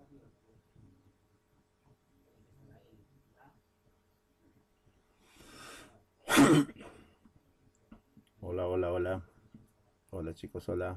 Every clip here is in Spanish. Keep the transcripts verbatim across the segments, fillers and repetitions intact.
Hola, hola, hola. Hola chicos, hola.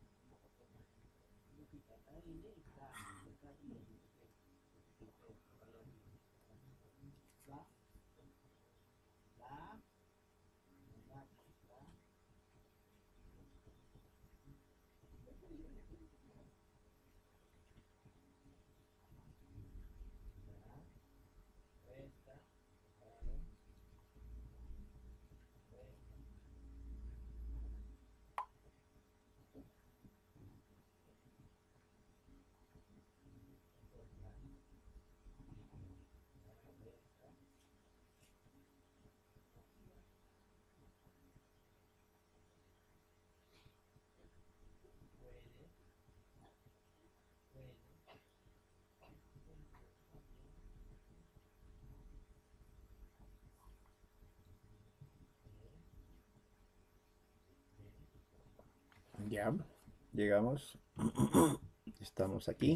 Ya, llegamos. Estamos aquí.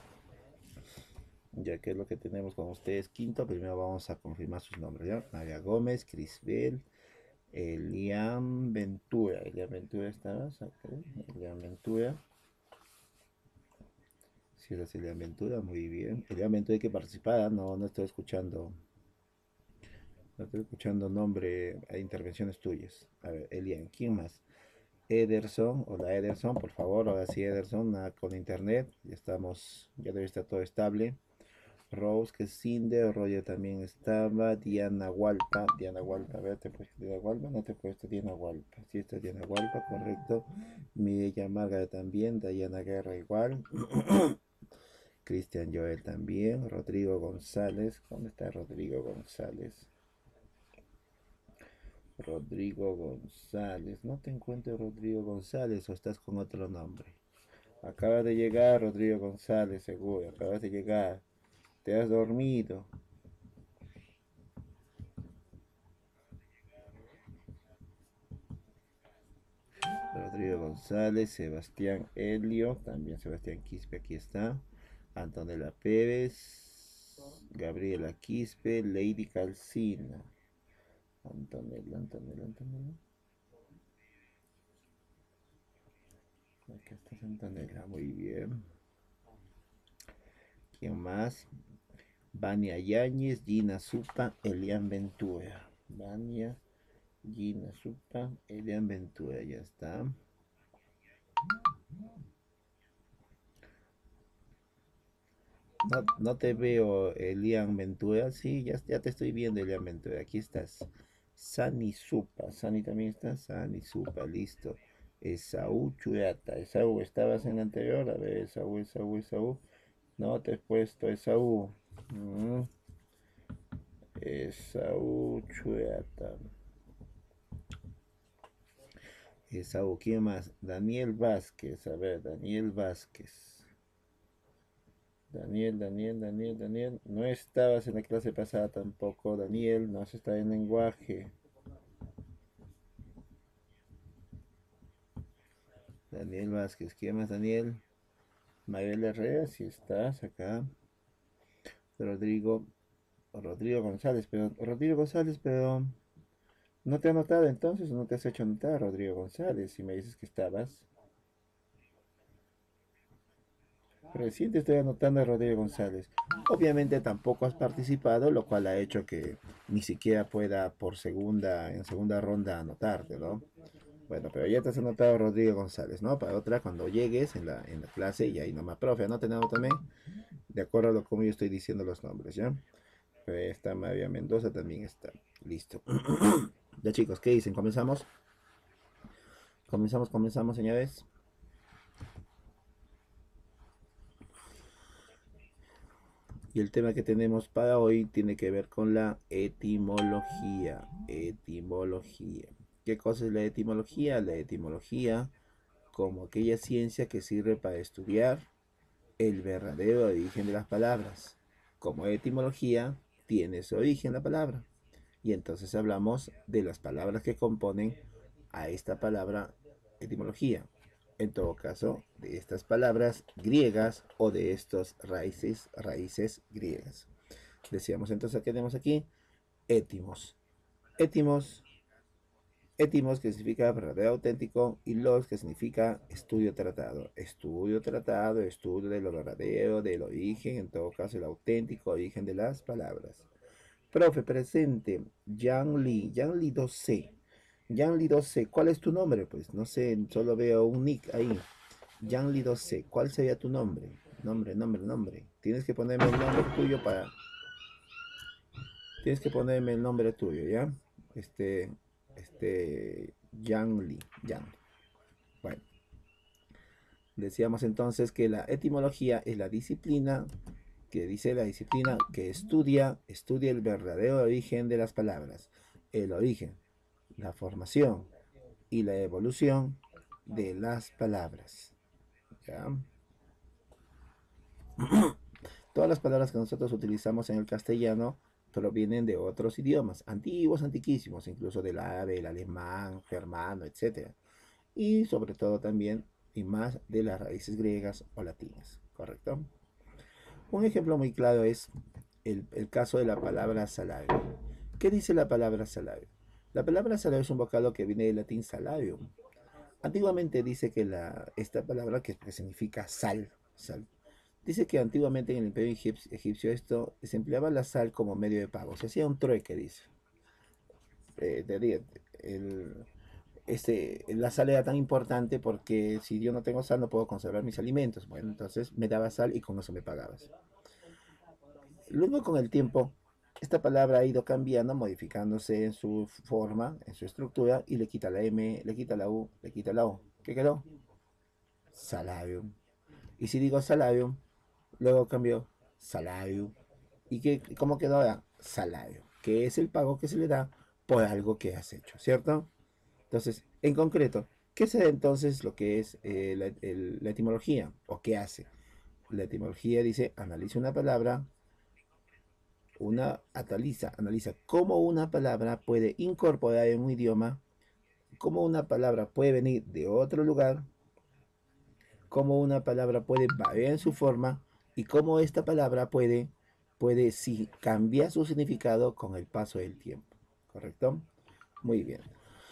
Ya que es lo que tenemos con ustedes. Quinto, primero vamos a confirmar sus nombres. ¿Ya? María Gómez, Crisbel, Elian Ventura. Elian Ventura estabas acá. Elian Ventura. Si es Elian Ventura, muy bien. Elian Ventura hay que participar. No, no estoy escuchando. No estoy escuchando nombre a intervenciones tuyas. A ver, Elian, ¿quién más? Ederson, hola Ederson, por favor, ahora sí Ederson, nada con internet, ya estamos, ya debe estar todo estable. Rose, que es Cinder, Roger también estaba, Diana Hualpa, Diana Hualpa, a ver, te he puesto Diana Hualpa, no te he puesto Diana Hualpa, sí está Diana Hualpa, correcto. Mireya Margaret también, Diana Guerra igual, Cristian Joel también, Rodrigo González, ¿dónde está Rodrigo González? Rodrigo González, no te encuentro Rodrigo González o estás con otro nombre. Acabas de llegar, Rodrigo González, seguro. Acabas de llegar. Te has dormido. Rodrigo González, Sebastián Helio, también Sebastián Quispe, aquí está. Antonella Pérez, Gabriela Quispe, Lady Calcina. Antonella, Antonella, Antonella. Aquí está Antonella, muy bien. ¿Quién más? Vania Yáñez, Gina Supa, Elian Ventura. Vania, Gina Supa, Elian Ventura, ya está. No, no te veo, Elian Ventura. Sí, ya, ya te estoy viendo, Elian Ventura. Aquí estás. Sani Supa. Sani también está. Sani Supa, listo. Esaú Chuata. Esaú, ¿estabas en la anterior? A ver, Esaú, Esaú, Esaú. No te he puesto Esaú. Mm, Esaú Chuata. Esaú, ¿quién más? Daniel Vázquez. A ver, Daniel Vázquez. Daniel, Daniel, Daniel, Daniel. No estabas en la clase pasada tampoco, Daniel. No has estado en lenguaje. Daniel Vázquez. ¿Quién más, Daniel? Mabel Herrera, si estás acá. Rodrigo. Rodrigo González, pero. Rodrigo González, pero. ¿No te ha notado entonces o no te has hecho notar, Rodrigo González? Si me dices que estabas. Recién te estoy anotando a Rodrigo González. Obviamente tampoco has participado, lo cual ha hecho que ni siquiera pueda por segunda, en segunda ronda anotarte, ¿no? Bueno, pero ya te has anotado Rodrigo González, ¿no? Para otra, cuando llegues en la, en la clase y ahí nomás, profe, anoten también, de acuerdo a lo como yo estoy diciendo los nombres, ¿ya? Pero está María Mendoza, también está. Listo. Ya chicos, ¿qué dicen? ¿Comenzamos? Comenzamos, comenzamos, señores. Y el tema que tenemos para hoy tiene que ver con la etimología. Etimología. ¿Qué cosa es la etimología? La etimología como aquella ciencia que sirve para estudiar el verdadero origen de las palabras. Como etimología tiene su origen la palabra. Y entonces hablamos de las palabras que componen a esta palabra etimología. en todo caso, de estas palabras griegas o de estos raíces, raíces griegas. Decíamos entonces que tenemos aquí étimos. Étimos, étimos que significa verdadero auténtico y los que significa estudio tratado. Estudio tratado, estudio de lo verdadero, del origen, en todo caso el auténtico origen de las palabras. Profe, presente, Yang Li, Yang Li dos C. Yang Li dos C, ¿cuál es tu nombre? Pues no sé, solo veo un nick ahí. Yang Li dos C, ¿cuál sería tu nombre? Nombre, nombre, nombre. Tienes que ponerme el nombre tuyo para... Tienes que ponerme el nombre tuyo, ¿ya? Este, este, Yang Li, Yang. Bueno, decíamos entonces que la etimología es la disciplina, que dice la disciplina que estudia, estudia el verdadero origen de las palabras. El origen, la formación y la evolución de las palabras. ¿Ya? Todas las palabras que nosotros utilizamos en el castellano provienen de otros idiomas, antiguos, antiquísimos, incluso del árabe, el alemán, germano, etcétera. Y sobre todo también, y más, de las raíces griegas o latinas, ¿correcto? Un ejemplo muy claro es el, el caso de la palabra salario. ¿Qué dice la palabra salario? La palabra salario es un vocablo que viene del latín salarium. Antiguamente dice que la, esta palabra que, que significa sal, sal, dice que antiguamente en el imperio egipcio, egipcio esto se empleaba la sal como medio de pago. Se hacía un trueque, dice. Eh, de, el, este, la sal era tan importante porque si yo no tengo sal no puedo conservar mis alimentos. Bueno, entonces me daba sal y con eso me pagabas. Luego con el tiempo, esta palabra ha ido cambiando, modificándose en su forma, en su estructura, y le quita la M, le quita la U, le quita la O. ¿Qué quedó? Salarium. Y si digo salarium, luego cambió salario. ¿Y qué, cómo quedó ahora? Salario, que es el pago que se le da por algo que has hecho, ¿cierto? Entonces, en concreto, ¿qué es entonces lo que es eh, la, el, la etimología? ¿O qué hace? La etimología dice, analiza una palabra, una analiza, analiza cómo una palabra puede incorporar en un idioma, cómo una palabra puede venir de otro lugar, cómo una palabra puede variar en su forma y cómo esta palabra puede, puede sí, cambiar su significado con el paso del tiempo. ¿Correcto? Muy bien.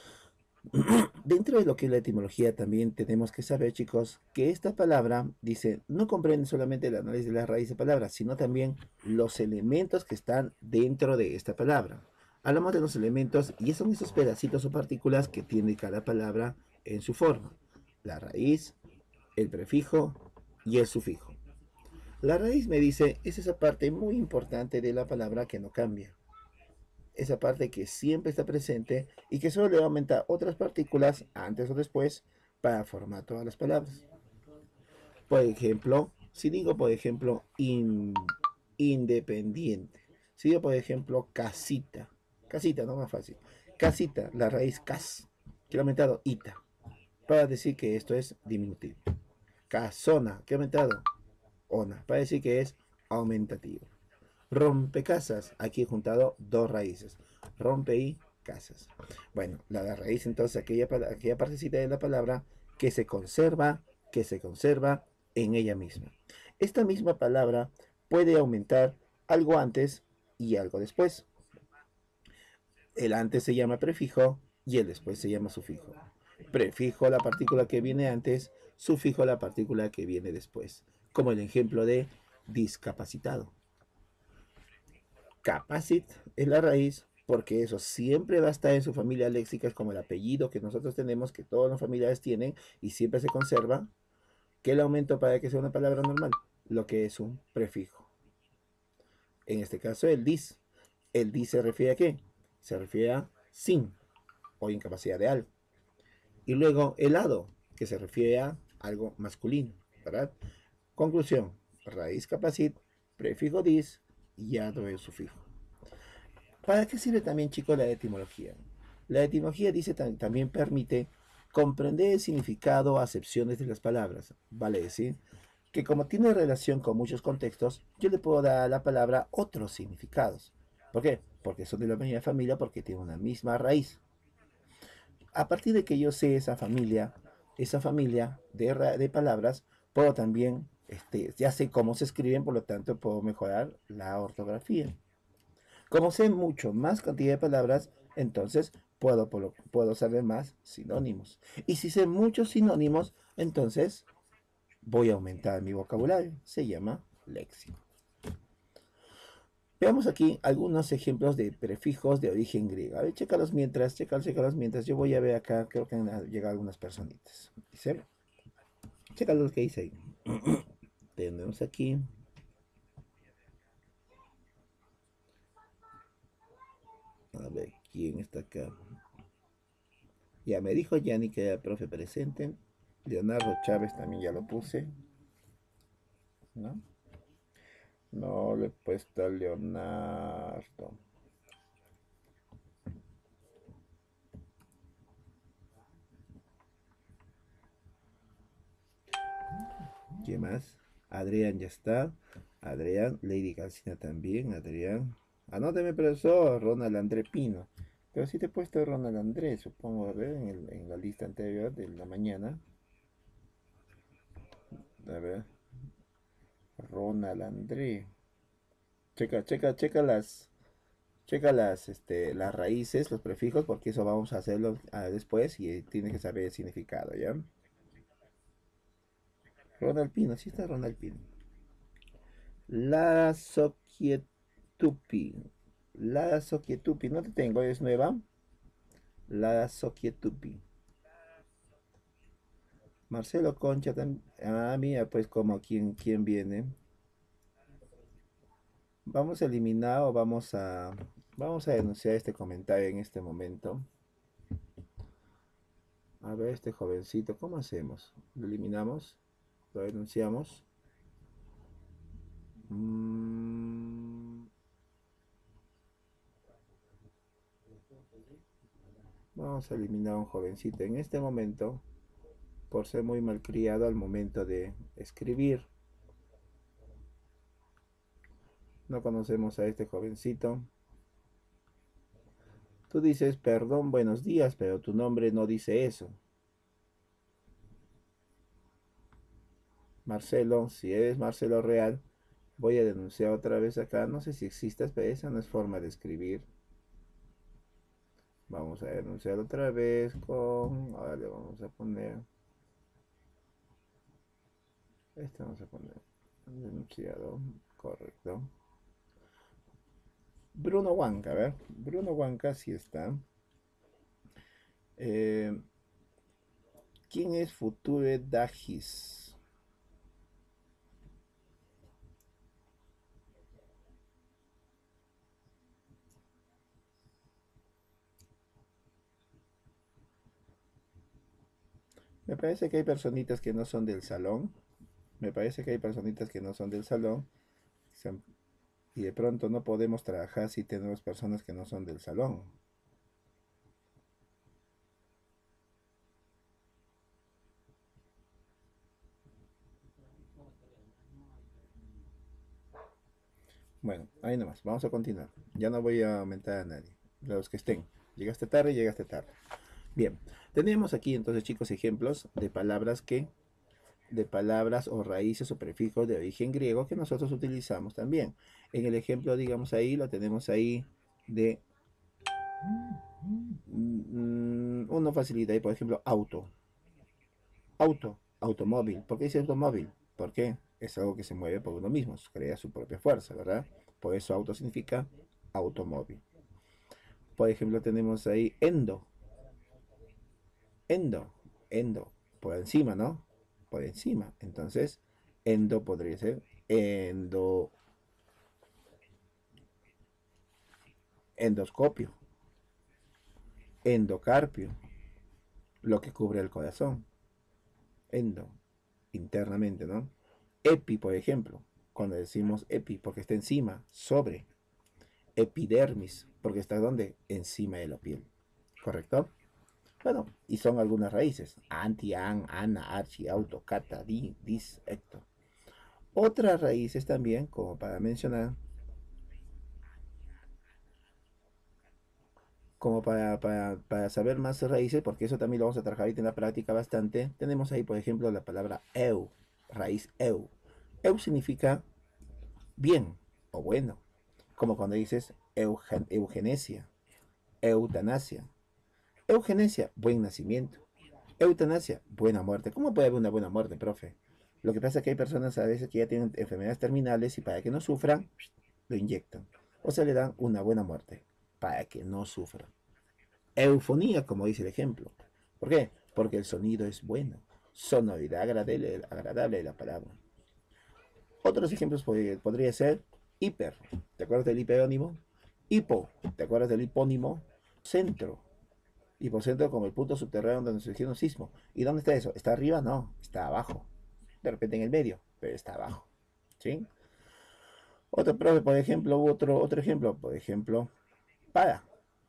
Dentro de lo que es la etimología también tenemos que saber, chicos, que esta palabra, dice, no comprende solamente el análisis de la raíz de palabras, sino también los elementos que están dentro de esta palabra. Hablamos de los elementos y son esos pedacitos o partículas que tiene cada palabra en su forma. La raíz, el prefijo y el sufijo. La raíz me dice, es esa parte muy importante de la palabra que no cambia. Esa parte que siempre está presente y que solo le va a aumentar otras partículas antes o después para formar todas las palabras. Por ejemplo, si digo, por ejemplo, in, independiente. Si digo, por ejemplo, casita. Casita, no más fácil. Casita, la raíz cas, que ha aumentado ita, para decir que esto es diminutivo. Casona, que ha aumentado ona, para decir que es aumentativo. Rompecasas, aquí he juntado dos raíces, rompe y casas. Bueno, la raíz entonces, aquella, aquella partecita de la palabra que se conserva, que se conserva en ella misma. Esta misma palabra puede aumentar algo antes y algo después. El antes se llama prefijo y el después se llama sufijo. Prefijo la partícula que viene antes, sufijo la partícula que viene después, como el ejemplo de discapacitado. Capacit es la raíz porque eso siempre va a estar en su familia léxica, es como el apellido que nosotros tenemos, que todas las familias tienen y siempre se conserva. ¿Qué le aumento para que sea una palabra normal? Lo que es un prefijo. En este caso el dis. El dis se refiere a qué? Se refiere a sin o incapacidad de algo. Y luego el ado, que se refiere a algo masculino, ¿verdad? Conclusión, raíz capacit, prefijo dis y ado es sufijo. ¿Para qué sirve también, chicos, la etimología? La etimología dice también permite comprender el significado o acepciones de las palabras. Vale decir que como tiene relación con muchos contextos, yo le puedo dar a la palabra otros significados. ¿Por qué? Porque son de la misma familia, porque tienen una misma raíz. A partir de que yo sé esa familia, esa familia de, de palabras, puedo también, este, ya sé cómo se escriben, por lo tanto puedo mejorar la ortografía. Como sé mucho más cantidad de palabras, entonces puedo, puedo saber más sinónimos. Y si sé muchos sinónimos, entonces voy a aumentar mi vocabulario. Se llama léxico. Veamos aquí algunos ejemplos de prefijos de origen griego. A ver, chécalos mientras, chécalos, chécalos mientras. Yo voy a ver acá, creo que han llegado algunas personitas. Dice, chécalos lo que dice ahí. Tenemos aquí. A ver, ¿quién está acá? Ya me dijo Yanni que era profe presente. Leonardo Chávez también ya lo puse. ¿No? No le he puesto a Leonardo. ¿Quién más? Adrián ya está. Adrián, Lady Calcina también. Adrián. Anóteme, profesor. Ronald André Pino. Pero sí te he puesto Ronald André, supongo, a ver, en, el, en la lista anterior de la mañana. A ver. Ronald André. Checa, checa, checa las. Checa las, este, las raíces, los prefijos, porque eso vamos a hacerlo ah, después y tiene que saber el significado, ¿ya? Ronald Pino, sí está Ronald Pino. La Sokietupi. La Sokietupi, no te tengo, es nueva. La Sokietupi. Marcelo Concha también. Ah, mira, pues como quién, quién viene. Vamos a eliminar o vamos a. Vamos a denunciar este comentario en este momento. A ver, este jovencito, ¿cómo hacemos? ¿Lo eliminamos? ¿Lo denunciamos? Mm, vamos a eliminar a un jovencito en este momento por ser muy malcriado al momento de escribir. No conocemos a este jovencito. Tú dices, perdón, buenos días, pero tu nombre no dice eso. Marcelo, si eres Marcelo Real, voy a denunciar otra vez acá. No sé si existas, pero esa no es forma de escribir. Vamos a denunciar otra vez con... Ahora le vamos a poner... Este vamos a poner... Denunciado. Correcto. Bruno Huanca, a ver. Bruno Huanca sí está. Eh, ¿Quién es Future Dagis? Me parece que hay personitas que no son del salón. Me parece que hay personitas que no son del salón. Y de pronto no podemos trabajar si tenemos personas que no son del salón. Bueno, ahí nomás. Vamos a continuar. Ya no voy a aumentar a nadie. Los que estén. Llegaste tarde, llegaste tarde. Bien. Tenemos aquí entonces, chicos, ejemplos de palabras que de palabras o raíces o prefijos de origen griego que nosotros utilizamos también. En el ejemplo, digamos ahí, lo tenemos ahí de mm, uno facilita ahí, por ejemplo, auto. Auto, automóvil. ¿Por qué dice automóvil? Porque es algo que se mueve por uno mismo, crea su propia fuerza, ¿verdad? Por eso auto significa automóvil. Por ejemplo, tenemos ahí endo. Endo, endo, por encima, ¿no? Por encima. Entonces, endo podría ser endo, endoscopio, endocarpio, lo que cubre el corazón. Endo, internamente, ¿no? Epi, por ejemplo, cuando decimos epi, porque está encima, sobre. Epidermis, porque está donde? Encima de la piel. ¿Correcto? Bueno, y son algunas raíces. Anti, an, ana, archi, auto, cata, di, dis, ecto. Otras raíces también, como para mencionar, como para, para, para saber más raíces, porque eso también lo vamos a trabajar ahorita en la práctica bastante, tenemos ahí, por ejemplo, la palabra eu, raíz eu. Eu significa bien o bueno, como cuando dices eugen- eugenesia, eutanasia. Eugenesia, buen nacimiento. Eutanasia, buena muerte. ¿Cómo puede haber una buena muerte, profe? Lo que pasa es que hay personas a veces que ya tienen enfermedades terminales y para que no sufran, lo inyectan. O sea, le dan una buena muerte para que no sufran. Eufonía, como dice el ejemplo. ¿Por qué? Porque el sonido es bueno. Sonoridad agradable, agradable de la palabra. Otros ejemplos podría, podría ser hiper. ¿Te acuerdas del hiperónimo? Hipo. ¿Te acuerdas del hipónimo? Centro. Hipocentro como el punto subterráneo donde surgió un sismo. ¿Y dónde está eso? ¿Está arriba? No, está abajo. De repente en el medio, pero está abajo. ¿Sí? Otro, por ejemplo, otro, otro ejemplo, por ejemplo, para,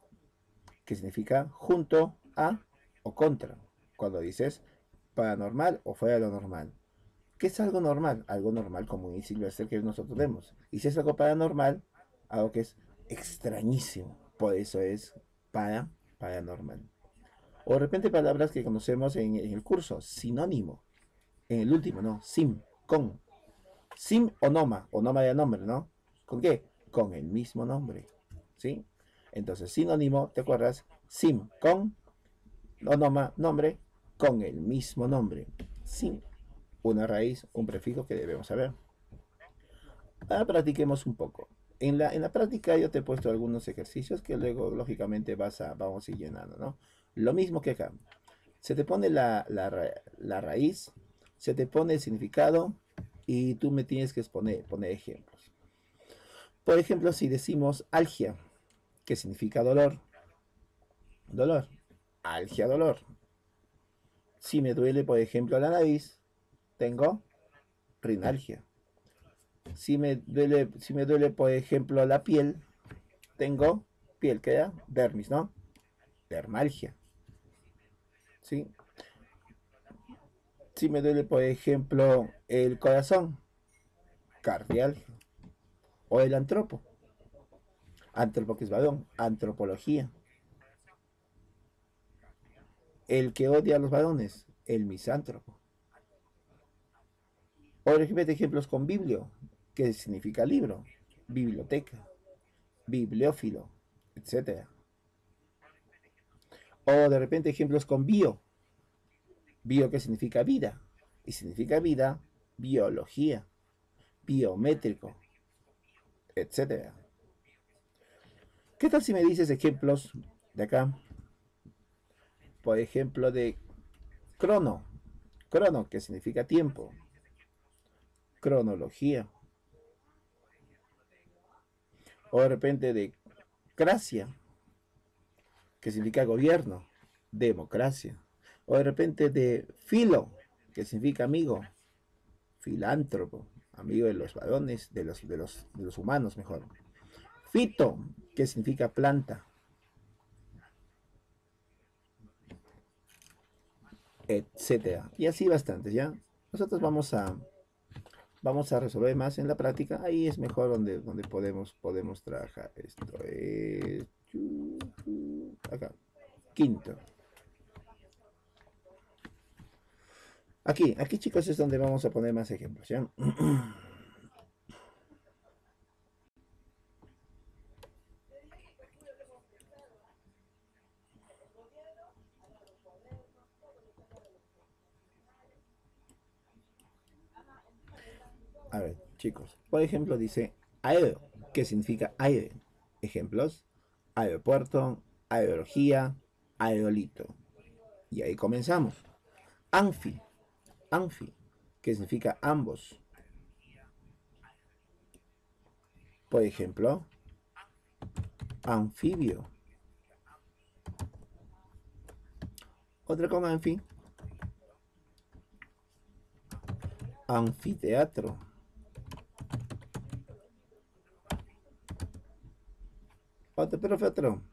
que significa junto a o contra. Cuando dices paranormal o fuera de lo normal. ¿Qué es algo normal? Algo normal, común y silvestre que nosotros vemos. Y si es algo paranormal, algo que es extrañísimo. Por eso es para, paranormal. O de repente palabras que conocemos en, en el curso, sinónimo. En el último, ¿no? Sim, con. Sim o noma, o noma de nombre, ¿no? ¿Con qué? Con el mismo nombre, ¿sí? Entonces, sinónimo, ¿te acuerdas? Sim, con, o noma, nombre, con el mismo nombre. Sim, una raíz, un prefijo que debemos saber. Ahora practiquemos un poco. En la, en la práctica yo te he puesto algunos ejercicios que luego, lógicamente, vas a, vamos a ir llenando, ¿no? Lo mismo que acá. Se te pone la, la, la raíz, se te pone el significado y tú me tienes que poner, poner ejemplos. Por ejemplo, si decimos algia, que significa dolor, dolor, algia, dolor. Si me duele, por ejemplo, la nariz, tengo rinalgia. Si me duele, si me duele, por ejemplo, la piel, tengo piel, que era dermis, ¿no? Dermalgia. ¿Sí? Si me duele, por ejemplo, el corazón, cardialgia. O el antropo. Antropo que es varón, antropología. El que odia a los varones, el misántropo. O repite ejemplos con biblio, que significa libro, biblioteca, bibliófilo, etcétera. O de repente ejemplos con bio, bio que significa vida, y significa vida, biología, biométrico, etcétera. ¿Qué tal si me dices ejemplos de acá? Por ejemplo, de crono, crono que significa tiempo, cronología. O de repente de cracia, que significa gobierno, democracia. O de repente de filo, que significa amigo, filántropo, amigo de los varones, de los, de los, de los humanos mejor. Fito, que significa planta, etcétera. Y así bastantes, ¿ya? Nosotros vamos a, vamos a resolver más en la práctica. Ahí es mejor donde, donde podemos, podemos trabajar. Esto es... Acá. Quinto. Aquí, aquí chicos es donde vamos a poner más ejemplos, ¿ya? A ver, chicos. Por ejemplo, dice aero, que significa aire. Ejemplos: aeropuerto, aerología, aerolito. Y ahí comenzamos. Anfi, anfi, que significa ambos. Por ejemplo, anfibio. Otra con anfi, anfiteatro. Otro, pero fue otro.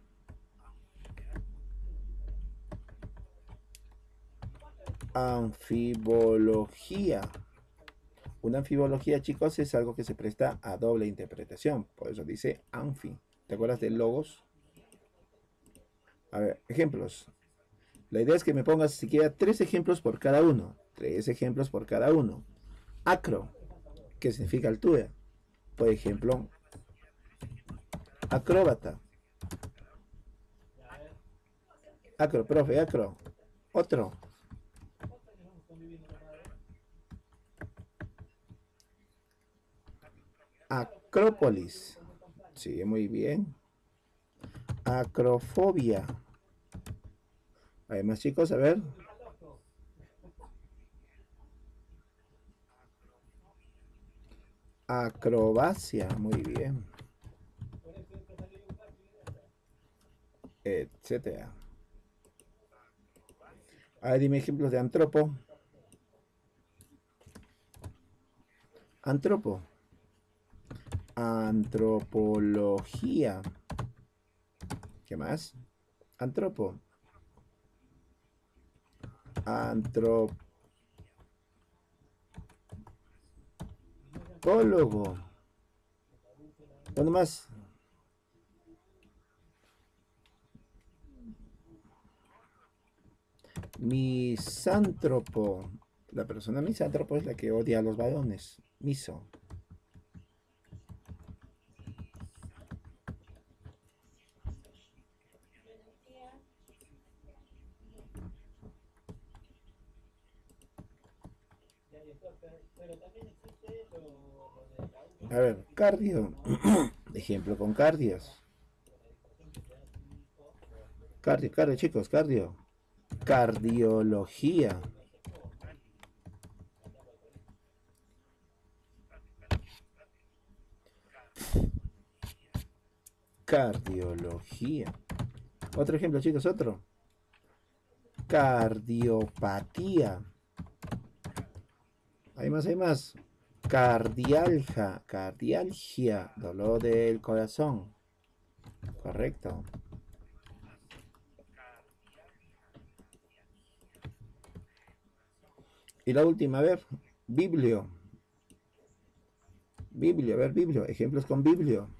Anfibología. Una anfibología, chicos, es algo que se presta a doble interpretación. Por eso dice anfi. ¿Te acuerdas del logos? A ver, ejemplos. La idea es que me pongas siquiera tres ejemplos por cada uno. Tres ejemplos por cada uno. Acro, que significa altura. Por ejemplo, acróbata. Acro, profe, acro. Otro. Acrópolis. Sí, muy bien. Acrofobia. ¿Hay más chicos? A ver. Acrobacia. Muy bien. Etcétera. A ver, dime ejemplos de antropo. Antropo. Antropología. ¿Qué más? Antropo. Antropólogo. Uno más. Misántropo. La persona misántropo es la que odia a los varones. Miso. A ver, cardio. Ejemplo con cardios. Cardio, cardio, chicos, cardio. Cardiología. Cardiología. Otro ejemplo, chicos, otro. Cardiopatía. Hay más, hay más. Cardialgia. Cardialgia. Dolor del corazón. Correcto. Y la última, a ver. Biblio. Biblio, a ver, biblio. Ejemplos con biblio.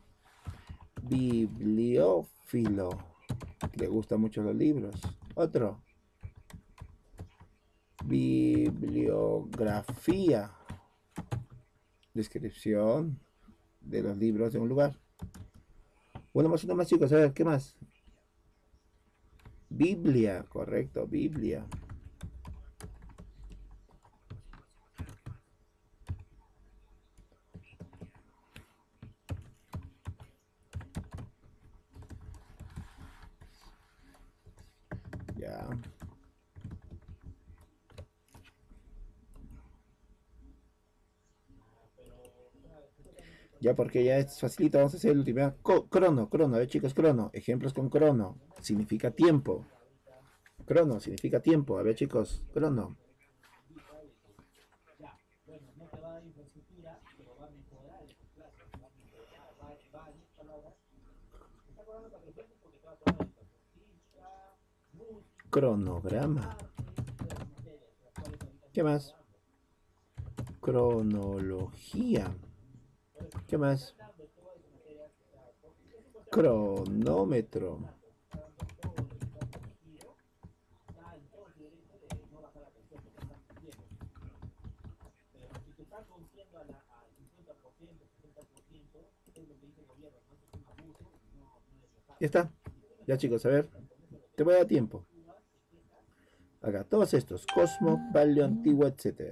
Bibliófilo. Le gustan mucho los libros. Otro. Bibliografía. Descripción de los libros de un lugar. Uno más, uno más, chicos. A ver, ¿qué más? Biblia, correcto, Biblia. Ya. Ya porque ya es facilito, vamos a hacer el último. Crono, crono, a ver chicos, crono. Ejemplos con crono. Significa tiempo. Crono significa tiempo. A ver chicos, crono. Cronograma. ¿Qué más? Cronología. ¿Qué más? Cronómetro. Ya está. Ya chicos, a ver. Te voy a dar tiempo. Acá, todos estos. Cosmo, Paleo, Antiguo, etcétera.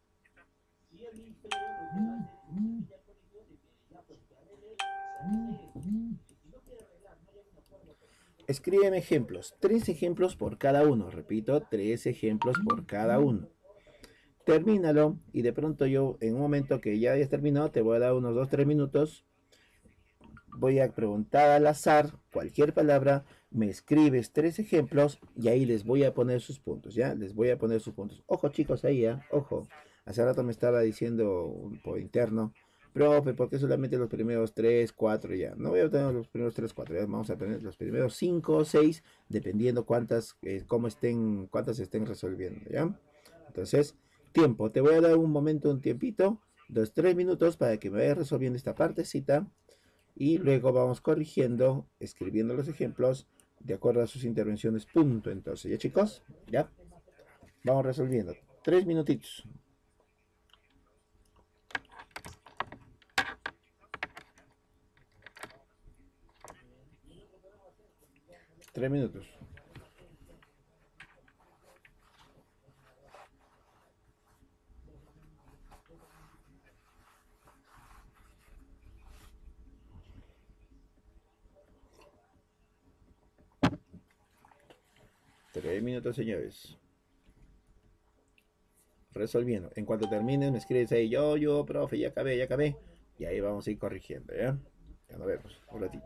Escríbeme ejemplos. Tres ejemplos por cada uno. Repito, tres ejemplos por cada uno. Termínalo y de pronto yo, en un momento que ya hayas terminado, te voy a dar unos dos tres minutos. Voy a preguntar al azar cualquier palabra, me escribes tres ejemplos y ahí les voy a poner sus puntos, ¿ya? Les voy a poner sus puntos. Ojo chicos, ahí, ¿ya? Ojo. Hace rato me estaba diciendo por interno, profe, ¿por qué solamente los primeros tres, cuatro ya? No voy a tener los primeros tres, cuatro, ya vamos a tener los primeros cinco o seis, dependiendo cuántas, eh, cómo estén, cuántas estén resolviendo, ¿ya? Entonces, tiempo, te voy a dar un momento, un tiempito, dos, tres minutos para que me vayas resolviendo esta partecita y luego vamos corrigiendo, escribiendo los ejemplos de acuerdo a sus intervenciones. Punto. Entonces, ya chicos, ya vamos resolviendo. Tres minutitos. Tres minutos. Tres minutos, señores. Resolviendo. En cuanto termines, me escribes ahí, yo, yo, profe, ya acabé, ya acabé. Y ahí vamos a ir corrigiendo, ¿ya? Ya nos vemos. Un ratito.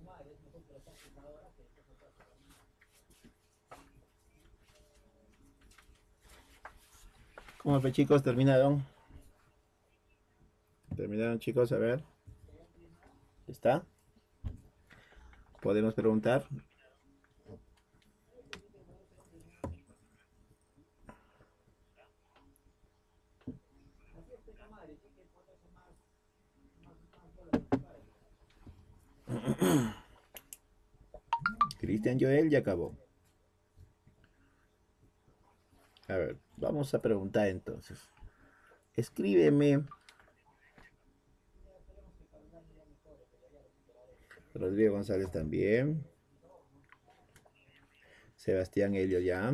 ¿Cómo fue, chicos? ¿Terminaron? ¿Terminaron, chicos? A ver. ¿Está? ¿Podemos preguntar? Cristian Joel ya acabó. A ver, vamos a preguntar entonces. Escríbeme. Rodrigo González también. Sebastián Helio ya.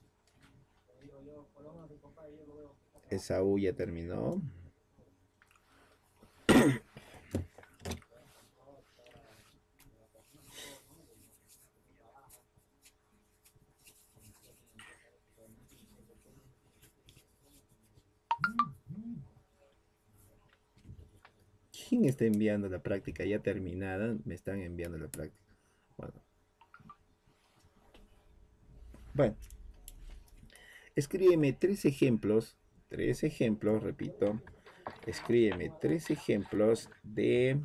Esaú ya terminó. ¿Quién está enviando la práctica ya terminada? Me están enviando la práctica. Bueno. Bueno. Escríbeme tres ejemplos. Tres ejemplos, repito. Escríbeme tres ejemplos de...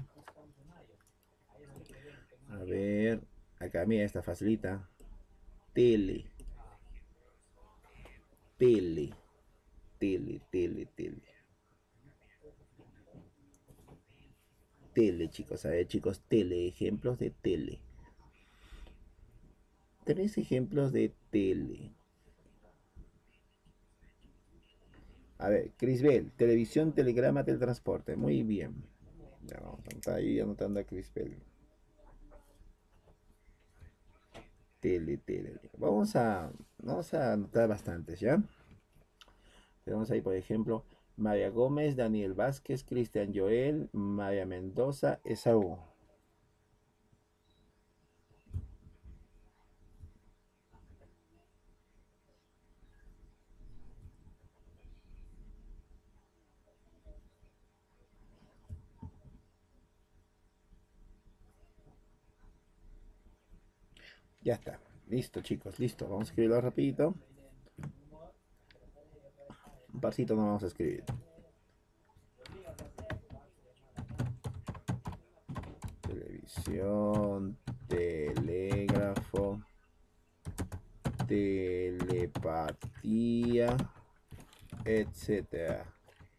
A ver. Acá, mira, esta facilita. Tele. Tele. Tele, tele, tele. Tele, chicos. A ver, chicos, tele. Ejemplos de tele. Tres ejemplos de tele. A ver, Crisbel, televisión, telegrama, teletransporte. Muy bien. Ya vamos a anotar ahí anotando a Crisbel. Tele, tele. Vamos a, vamos a anotar bastantes, ¿ya? Tenemos ahí, por ejemplo, María Gómez, Daniel Vázquez, Cristian Joel, María Mendoza, Esaú. Ya está. Listo, chicos, listo. Vamos a escribirlo rapidito. Un parcito no vamos a escribir. Televisión, telégrafo, telepatía, etcétera.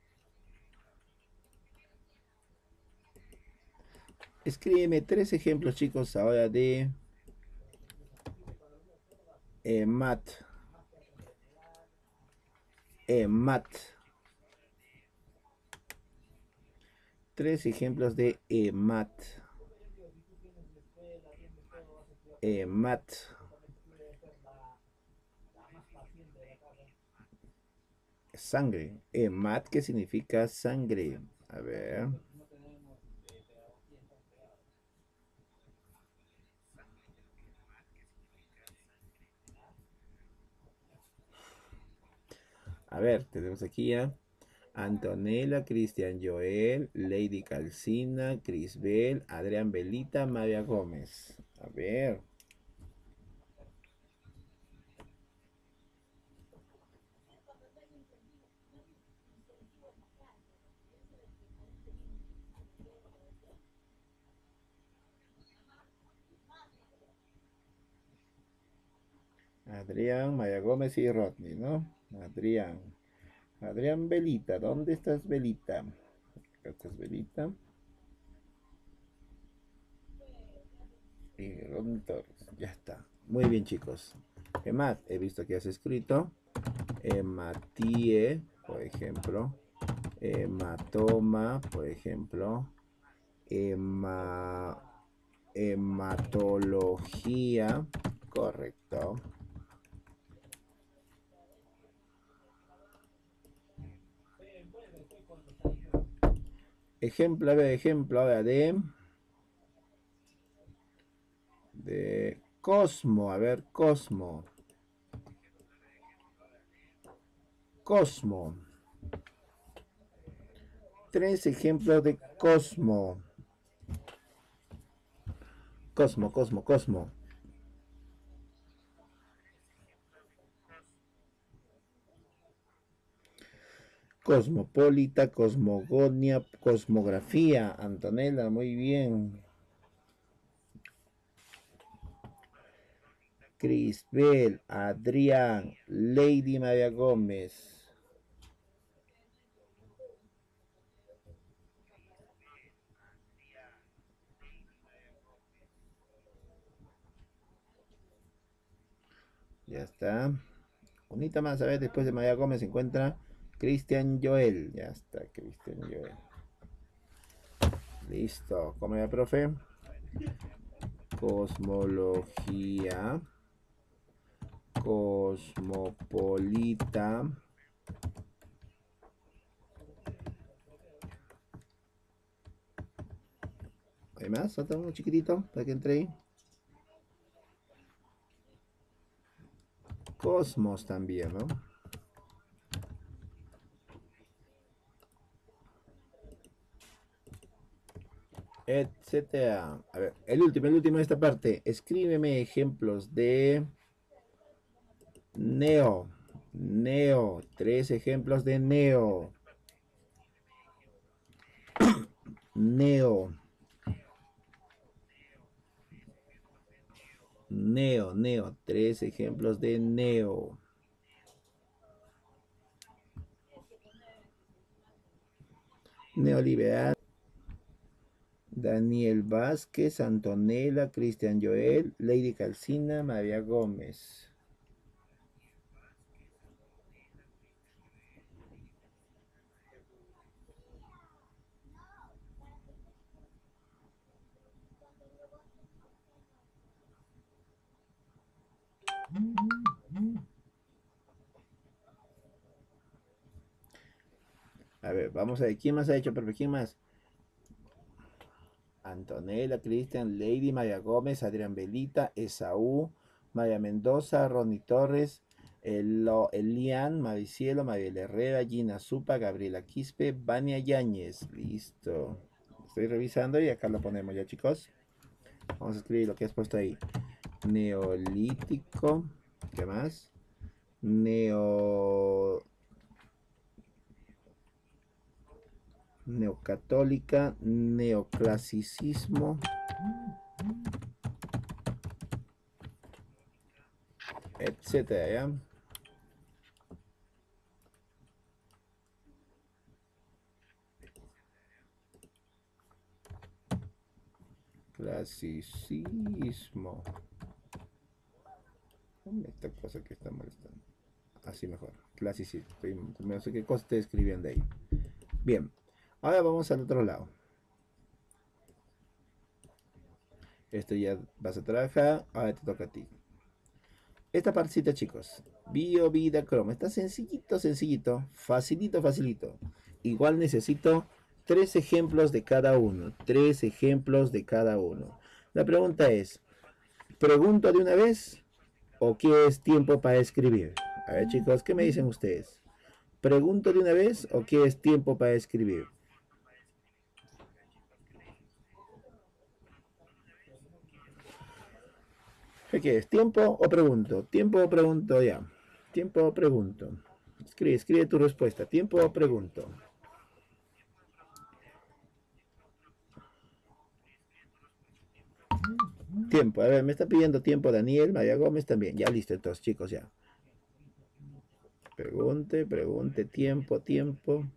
Escríbeme tres ejemplos, chicos, ahora de eh, mat. Eh, mat. Tres ejemplos de E M A T. E M A T. Sangre. E M A T, ¿qué significa sangre? A ver. A ver, tenemos aquí a Antonella, Cristian Joel, Lady Calcina, Crisbel, Adrián Belita, María Gómez. A ver. Adrián, María Gómez y Rodney, ¿no? Adrián. Adrián Belita, ¿dónde estás, Belita? Acá estás, Belita. Y Rodney Torres, ya está. Muy bien, chicos. ¿Qué más? He visto que has escrito hematie, por ejemplo. Hematoma, por ejemplo. Hema, hematología, correcto. Ejemplo, a ver, ejemplo ahora de de Cosmo, a ver, Cosmo. Cosmo. Tres ejemplos de Cosmo. Cosmo, Cosmo, Cosmo. Cosmopolita, cosmogonia, cosmografía. Antonella, muy bien. Crisbel, Adrián, Lady María Gómez. Ya está. Unita más, a ver, después de María Gómez se encuentra Cristian Joel. Ya está, Cristian Joel. Listo. ¿Cómo va, profe? Cosmología. Cosmopolita. ¿Hay más? ¿Otro uno chiquitito para que entre ahí? Cosmos también, ¿no? Etcétera. A ver, el último, el último de esta parte. Escríbeme ejemplos de Neo. Neo. Tres ejemplos de Neo. Neo. Neo, Neo. Tres ejemplos de Neo. Neoliberal. Daniel Vázquez, Antonella, Cristian Joel, Lady Calcina, María Gómez. A ver, vamos a ver, ¿quién más ha hecho? Pero ¿quién más? Antonella, Cristian, Lady, María Gómez, Adrián Belita, Esaú, María Mendoza, Ronnie Torres, Elo, Elian, Maricielo, Mariel Herrera, Gina Zupa, Gabriela Quispe, Vania Yáñez. Listo. Estoy revisando y acá lo ponemos ya, chicos. Vamos a escribir lo que has puesto ahí. Neolítico. ¿Qué más? Neo... Neocatólica, neoclasicismo, etcétera, ¿ya? Clasicismo. Esta cosa que está molestando. Así mejor. Clasicismo. No sé qué cosa estoy escribiendo ahí. Bien. Ahora vamos al otro lado. Esto ya vas a trabajar. Ahora te toca a ti. Esta partecita, chicos. Bio, vida, croma. Está sencillito, sencillito. Facilito, facilito. Igual necesito tres ejemplos de cada uno. Tres ejemplos de cada uno. La pregunta es, ¿pregunto de una vez o quieres tiempo para escribir? A ver, chicos, ¿qué me dicen ustedes? ¿Pregunto de una vez o quieres tiempo para escribir? ¿Qué quieres? ¿Tiempo o pregunto? ¿Tiempo o pregunto ya? ¿Tiempo o pregunto? Escribe, escribe tu respuesta. ¿Tiempo o pregunto? Tiempo. A ver, me está pidiendo tiempo Daniel, María Gómez también. Ya listo, entonces, chicos, ya. Pregunte, pregunte, tiempo, tiempo.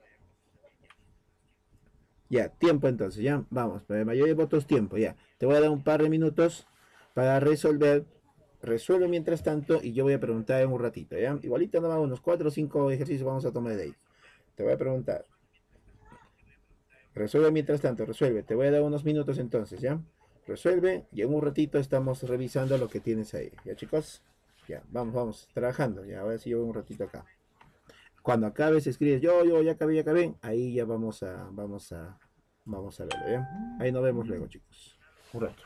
Ya, tiempo entonces, ya. Vamos, para mayoría de votos, tiempo, ya. Te voy a dar un par de minutos para resolver. Resuelve mientras tanto y yo voy a preguntar en un ratito, ¿ya? Igualito nomás unos cuatro o cinco ejercicios vamos a tomar de ahí. Te voy a preguntar. Resuelve mientras tanto, resuelve. Te voy a dar unos minutos entonces, ¿ya? Resuelve y en un ratito estamos revisando lo que tienes ahí. ¿Ya, chicos? Ya, vamos, vamos, trabajando. Ya, a ver si yo un ratito acá. Cuando acabes, escribes yo, yo, ya acabé, ya acabé. Ahí ya vamos a, vamos a, vamos a verlo, ¿ya? Ahí nos vemos luego, chicos. Un rato.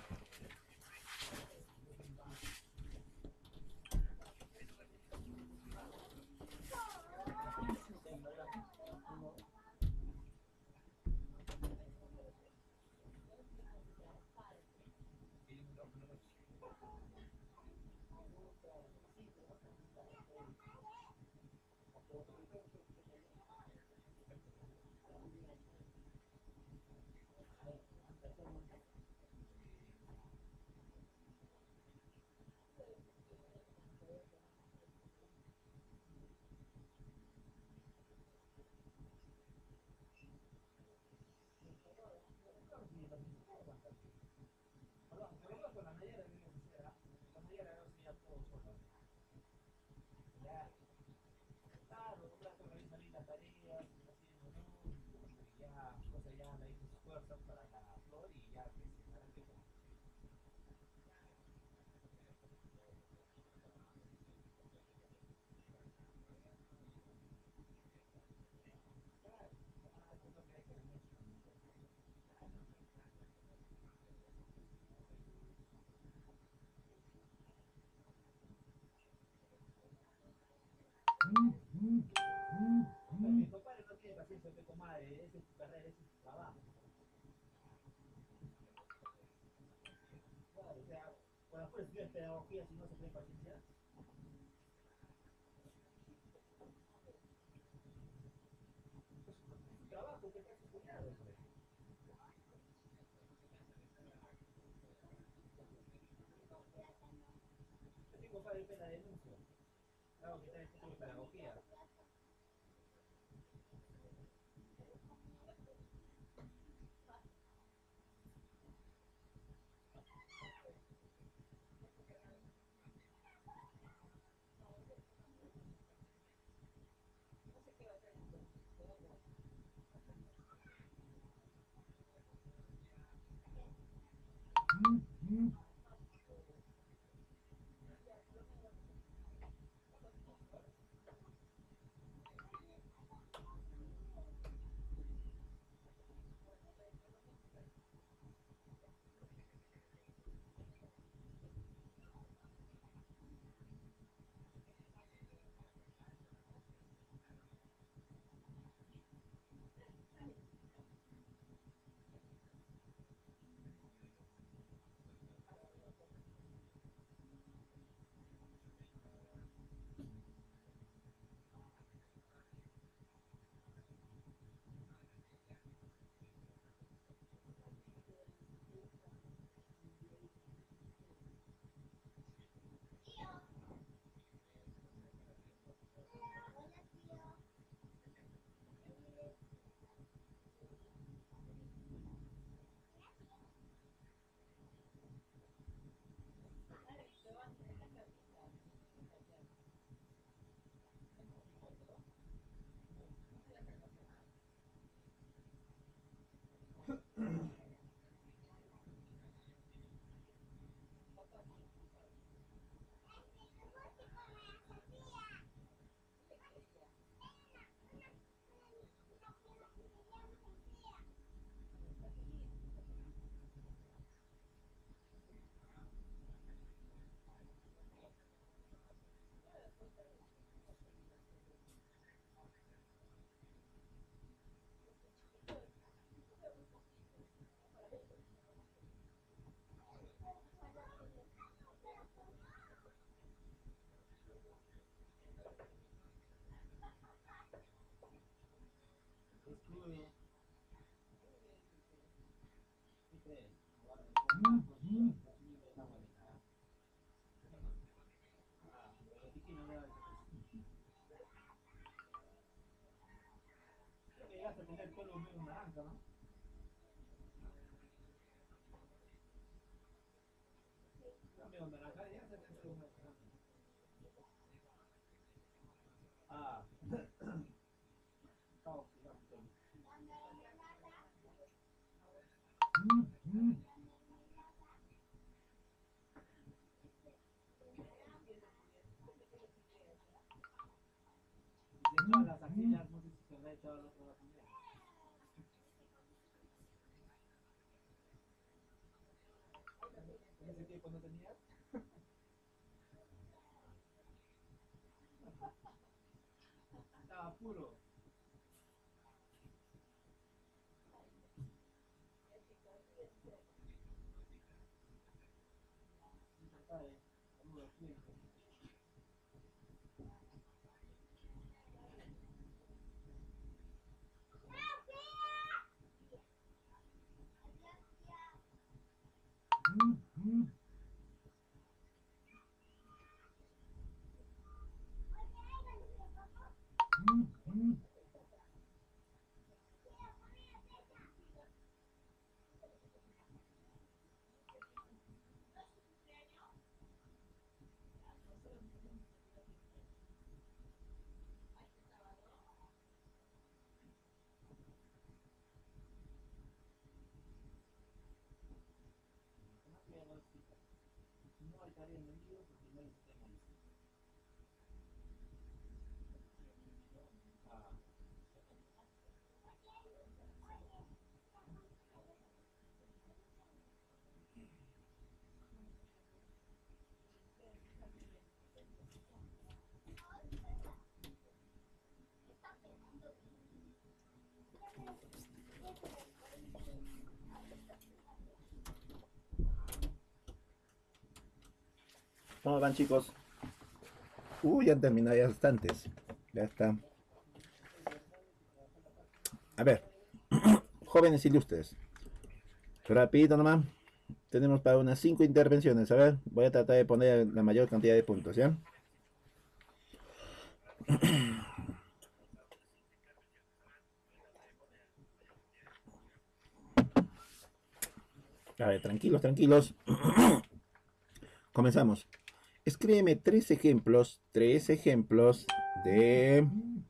¿Cómo van, chicos? Uy, ya han terminado ya bastantes. Ya está. A ver, jóvenes ilustres. Rapidito nomás. Tenemos para unas cinco intervenciones. A ver, voy a tratar de poner la mayor cantidad de puntos, ¿ya? A ver, tranquilos, tranquilos. Comenzamos. Escríbeme tres ejemplos, tres ejemplos de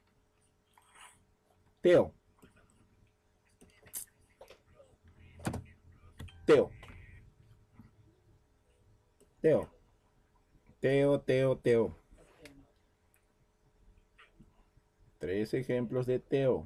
Teo. Teo. Teo. Teo, Teo, Teo. Tres ejemplos de Teo.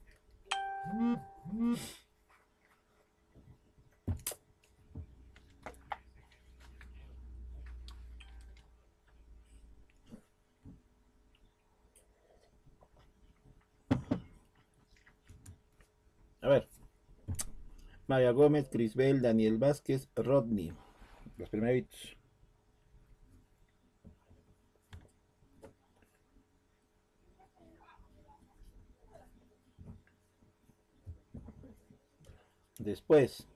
A ver. María Gómez, Crisbel, Daniel Vázquez, Rodney. Los primeritos. Después,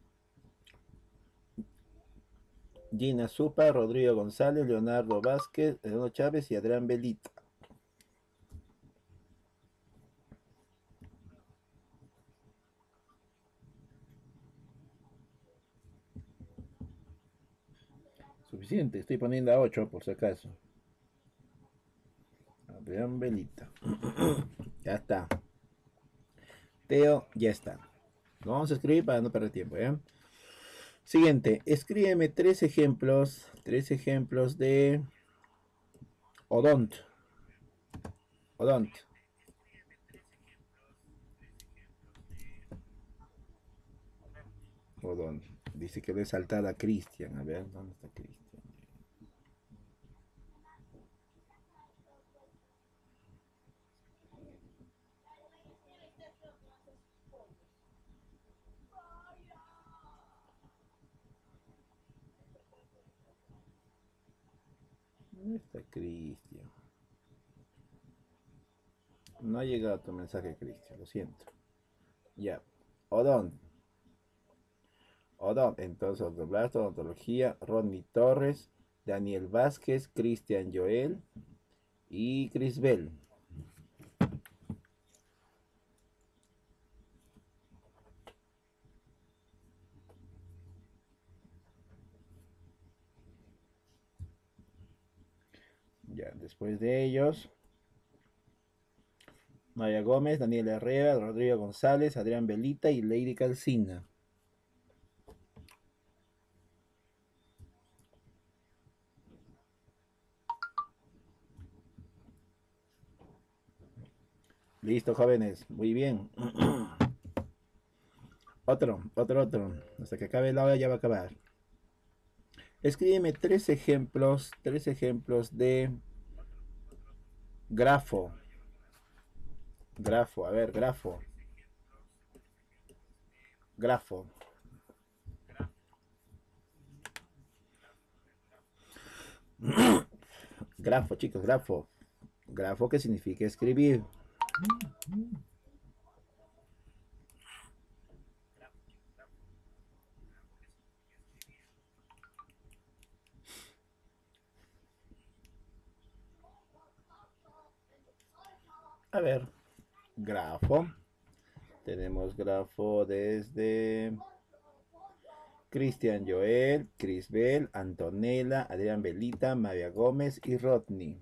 Gina Supa, Rodrigo González, Leonardo Vázquez, Leonardo Chávez y Adrián Belita. Suficiente, estoy poniendo a ocho por si acaso. Adrián Belita. Ya está. Teo, ya está. Lo vamos a escribir para no perder tiempo, ¿eh? Siguiente, escríbeme tres ejemplos, tres ejemplos de Odont. Odont. Odont. Dice que le saltada a Cristian. A ver, ¿dónde está Cristian? ¿Dónde está Cristian? No ha llegado tu mensaje, Cristian, lo siento. Ya. Odont. Odont. Entonces, Odoblasto, odontología, Rodney Torres, Daniel Vázquez, Cristian Joel y Crisbel. Ya, después de ellos, Maya Gómez, Daniel Herrera, Rodrigo González, Adrián Belita y Lady Calcina. Listo, jóvenes. Muy bien. Otro, otro, otro. Hasta que acabe la hora ya va a acabar. Escríbeme tres ejemplos, tres ejemplos de grafo. Grafo, a ver, grafo. Grafo. Grafo, chicos, grafo. Grafo que significa escribir. A ver, grafo. Tenemos grafo desde Cristian Joel, Crisbel, Antonella, Adrián Belita, María Gómez y Rodney.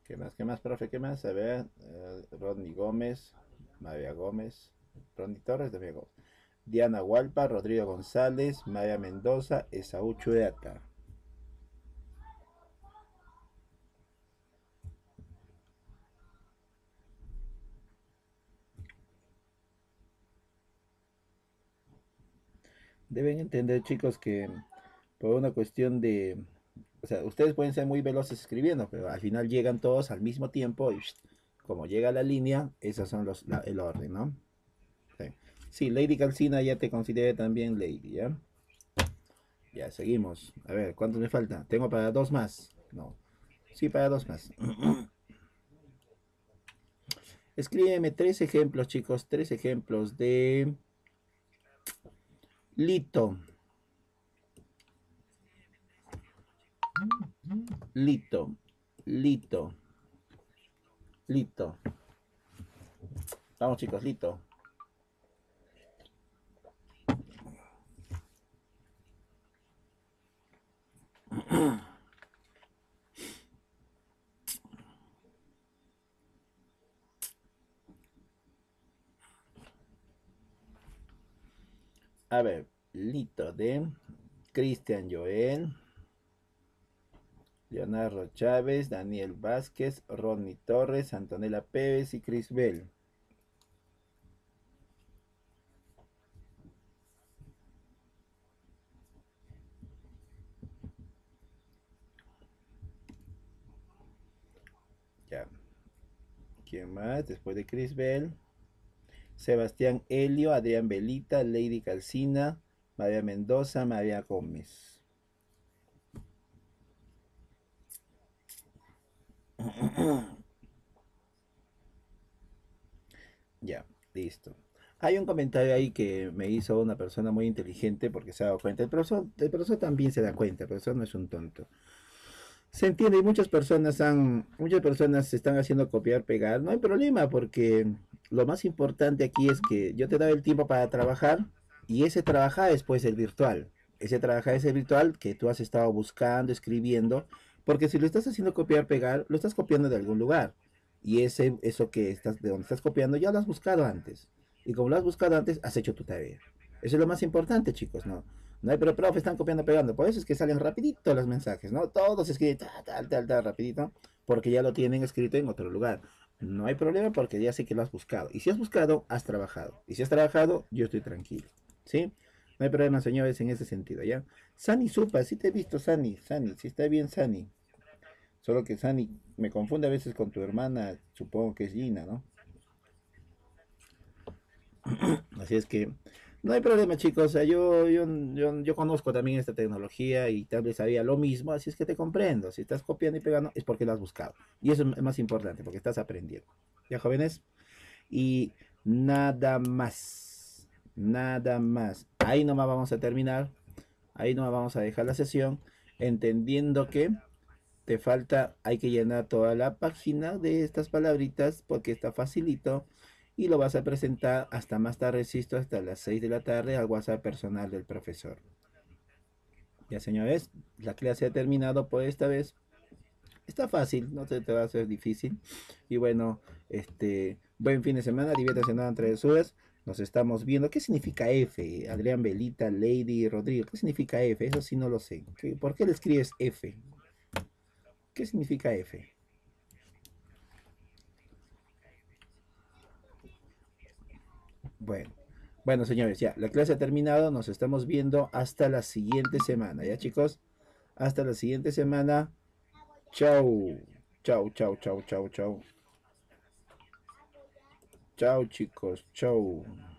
¿Qué más? ¿Qué más, profe? ¿Qué más? A ver, eh, Rodney Gómez, María Gómez, Rodney Torres, María Gómez. Diana Hualpa, Rodrigo González, Maya Mendoza, Esaú Chueata. Deben entender, chicos, que por una cuestión de... O sea, ustedes pueden ser muy veloces escribiendo, pero al final llegan todos al mismo tiempo y como llega la línea, esos son los, la, el orden, ¿no? Sí. Sí, Lady Calcina ya te consideré también Lady, ¿ya? Ya, seguimos. A ver, ¿cuántos me falta? Tengo para dos más. No. Sí, para dos más. Escríbeme tres ejemplos, chicos. Tres ejemplos de Lito. Lito. Lito. Lito. Vamos, chicos, Lito. A ver, Lito de Cristian Joel, Leonardo Chávez, Daniel Vázquez, Rodney Torres, Antonella Pérez y Chris Bell. Ya. ¿Quién más? Después de Chris Bell. Sebastián Helio, Adrián Belita, Lady Calcina, María Mendoza, María Gómez. Ya, listo. Hay un comentario ahí que me hizo una persona muy inteligente porque se ha dado cuenta. El profesor, el profesor también se da cuenta, el profesor no es un tonto. Se entiende, y muchas personas han, muchas personas se están haciendo copiar, pegar. No hay problema porque lo más importante aquí es que yo te doy el tiempo para trabajar y ese trabajar es pues el virtual. Ese trabajar es el virtual que tú has estado buscando, escribiendo, porque si lo estás haciendo copiar, pegar, lo estás copiando de algún lugar. Y ese, eso que estás, de donde estás copiando, ya lo has buscado antes. Y como lo has buscado antes, has hecho tu tarea. Eso es lo más importante, chicos, ¿no? No hay, pero profe, están copiando, pegando. Por eso es que salen rapidito los mensajes, ¿no? Todos escriben tal, tal, tal, tal, rapidito, porque ya lo tienen escrito en otro lugar. No hay problema porque ya sé que lo has buscado. Y si has buscado, has trabajado. Y si has trabajado, yo estoy tranquilo, ¿sí? No hay problema, señores, en ese sentido, ¿ya? Sani Supa, sí te he visto, Sani, Sani, sí está bien, Sani. Solo que Sani me confunde a veces con tu hermana, supongo que es Gina, ¿no? Así es que no hay problema, chicos. O sea, yo, yo, yo, yo conozco también esta tecnología y tal vez sabía lo mismo, así es que te comprendo. Si estás copiando y pegando es porque lo has buscado. Y eso es más importante, porque estás aprendiendo. ¿Ya, jóvenes? Y nada más. Nada más. Ahí nomás vamos a terminar. Ahí nomás vamos a dejar la sesión. Entendiendo que te falta, hay que llenar toda la página de estas palabritas porque está facilito y lo vas a presentar hasta más tardecito, hasta las seis de la tarde al WhatsApp personal del profesor. Ya, señores, la clase ha terminado por esta vez. Está fácil, no te, te va a ser difícil. Y bueno, este, buen fin de semana, diviértanse, no entre travesuras. Nos estamos viendo. ¿Qué significa F? Adrián Belita, Lady, Rodrigo. ¿Qué significa F? Eso sí no lo sé. ¿Qué- ¿Por qué le escribes F? ¿Qué significa F? Bueno, bueno, señores, ya, la clase ha terminado, nos estamos viendo hasta la siguiente semana, ¿ya, chicos? Hasta la siguiente semana. Chau, chau, chau, chau, chau, chau. Chau, chicos, chau.